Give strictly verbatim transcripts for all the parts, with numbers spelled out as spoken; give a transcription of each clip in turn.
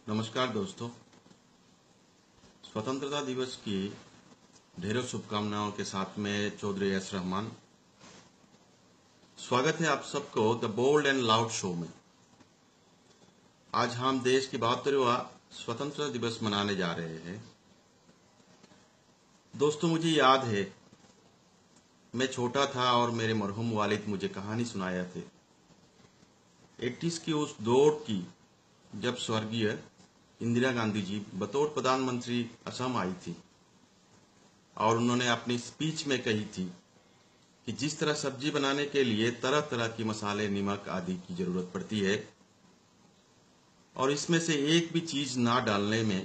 नमस्कार दोस्तों, स्वतंत्रता दिवस की ढेरों शुभकामनाओं के साथ में चौधरी एस रहमान। स्वागत है आप सबको the bold and loud show में। आज हम देश की बहत्तरवां स्वतंत्रता दिवस मनाने जा रहे हैं। दोस्तों, मुझे याद है मैं छोटा था और मेरे मरहूम वालिद मुझे कहानी सुनाया थे इक्कीस की उस दौड़ की जब स्वर्गीय इंदिरा गांधी जी बतौर प्रधानमंत्री असम आई थी और उन्होंने अपनी स्पीच में कही थी कि जिस तरह सब्जी बनाने के लिए तरह तरह की मसाले, नमक आदि की जरूरत पड़ती है और इसमें से एक भी चीज ना डालने में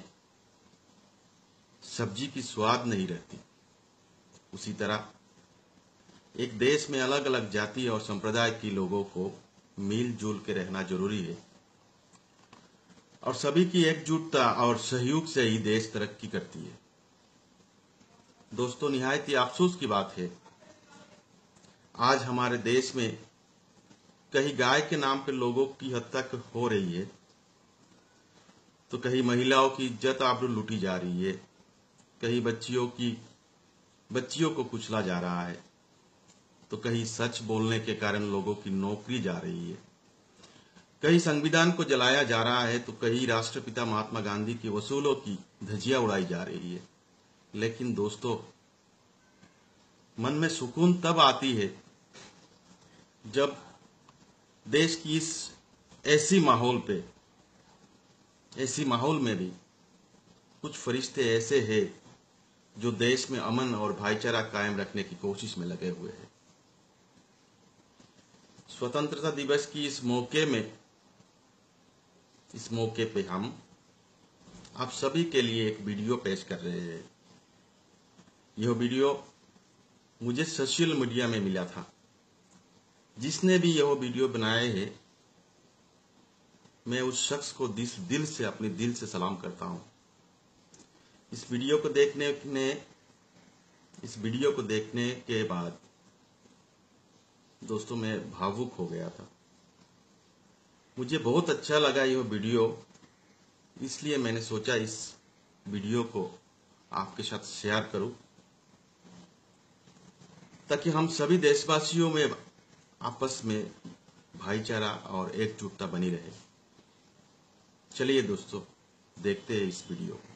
सब्जी की स्वाद नहीं रहती, उसी तरह एक देश में अलग अलग जाति और संप्रदाय के लोगों को मिलजुल के रहना जरूरी है और सभी की एकजुटता और सहयोग से ही देश तरक्की करती है। दोस्तों, निहायत ही अफसोस की बात है आज हमारे देश में कहीं गाय के नाम पर लोगों की हत्या हो रही है, तो कहीं महिलाओं की इज्जत आबरू लूटी जा रही है, कहीं बच्चियों की बच्चियों को कुचला जा रहा है, तो कहीं सच बोलने के कारण लोगों की नौकरी जा रही है, कहीं संविधान को जलाया जा रहा है, तो कहीं राष्ट्रपिता महात्मा गांधी की वसूलों की धज्जियां उड़ाई जा रही है। लेकिन दोस्तों, मन में सुकून तब आती है जब देश की इस ऐसी माहौल पे ऐसी माहौल में भी कुछ फरिश्ते ऐसे हैं जो देश में अमन और भाईचारा कायम रखने की कोशिश में लगे हुए हैं। स्वतंत्रता दिवस की इस मौके में इस मौके पे हम आप सभी के लिए एक वीडियो पेश कर रहे हैं। यह वीडियो मुझे सोशल मीडिया में मिला था। जिसने भी यह वीडियो बनाए है, मैं उस शख्स को दिल दिल से अपने दिल से सलाम करता हूं। इस वीडियो को देखने ने इस वीडियो को देखने के बाद दोस्तों मैं भावुक हो गया था। मुझे बहुत अच्छा लगा यह वीडियो, इसलिए मैंने सोचा इस वीडियो को आपके साथ शेयर करूं ताकि हम सभी देशवासियों में आपस में भाईचारा और एकजुटता बनी रहे। चलिए दोस्तों, देखते हैं इस वीडियो को।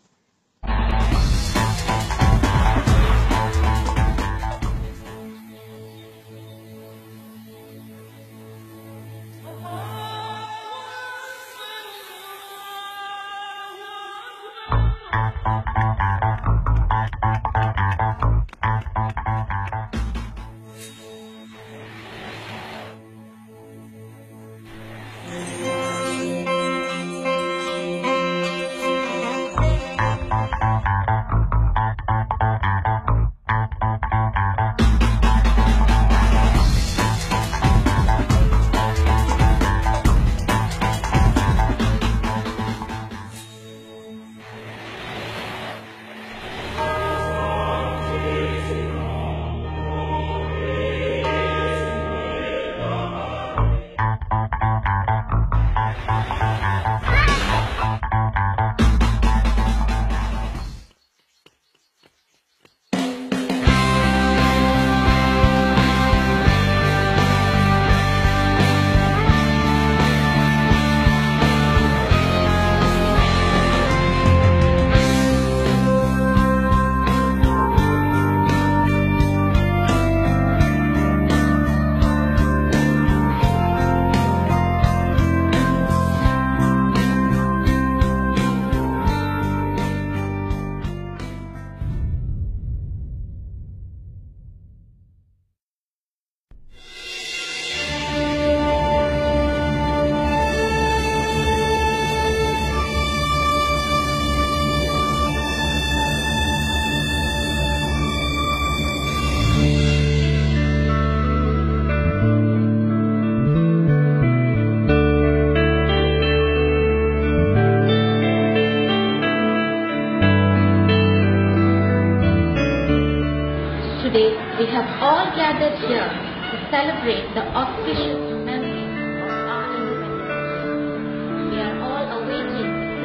we have all gathered here to celebrate the auspicious memory of our independence. We are all awaiting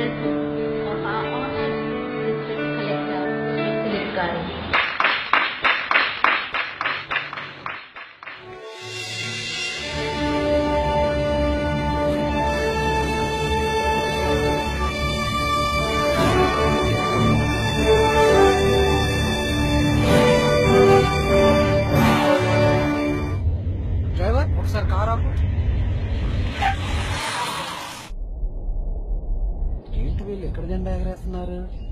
पुकारें। డ్రైవర్ ఒకసారి కార్ ఆపు. ఏంటి వీళ్ళు ఎక్కడ జెండా ఎగరేస్తున్నారు?